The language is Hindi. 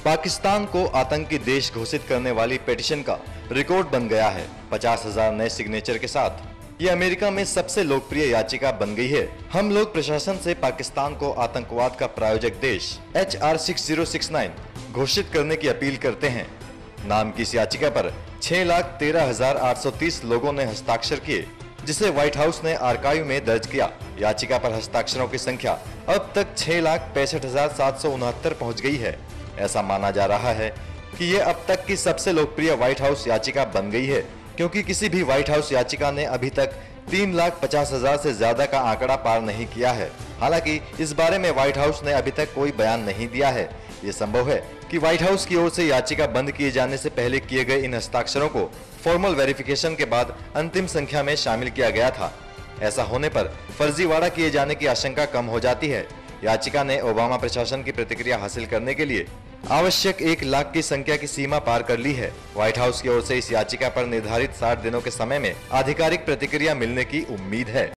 पाकिस्तान को आतंकी देश घोषित करने वाली पिटीशन का रिकॉर्ड बन गया है। 50,000 नए सिग्नेचर के साथ ये अमेरिका में सबसे लोकप्रिय याचिका बन गई है। हम लोग प्रशासन से पाकिस्तान को आतंकवाद का प्रायोजक देश HR 6069 घोषित करने की अपील करते हैं। नाम की इस याचिका पर 6,13,830 लोगों ने हस्ताक्षर किए, जिसे व्हाइट हाउस ने आर्काइव में दर्ज किया। याचिका पर हस्ताक्षरों की संख्या अब तक 6,65,769 पहुंच गई है। ऐसा माना जा रहा है कि ये अब तक की सबसे लोकप्रिय व्हाइट हाउस याचिका बन गई है, क्योंकि किसी भी व्हाइट हाउस याचिका ने अभी तक 3,50,000 से ज्यादा का आंकड़ा पार नहीं किया है। हालांकि इस बारे में व्हाइट हाउस ने अभी तक कोई बयान नहीं दिया है। ये संभव है कि व्हाइट हाउस की ओर से याचिका बंद किए जाने से पहले किए गए इन हस्ताक्षरों को फॉर्मल वेरिफिकेशन के बाद अंतिम संख्या में शामिल किया गया था। ऐसा होने पर फर्जीवाड़ा किए जाने की आशंका कम हो जाती है। याचिका ने ओबामा प्रशासन की प्रतिक्रिया हासिल करने के लिए आवश्यक 1 लाख की संख्या की सीमा पार कर ली है। व्हाइट हाउस की ओर से इस याचिका पर निर्धारित 60 दिनों के समय में आधिकारिक प्रतिक्रिया मिलने की उम्मीद है।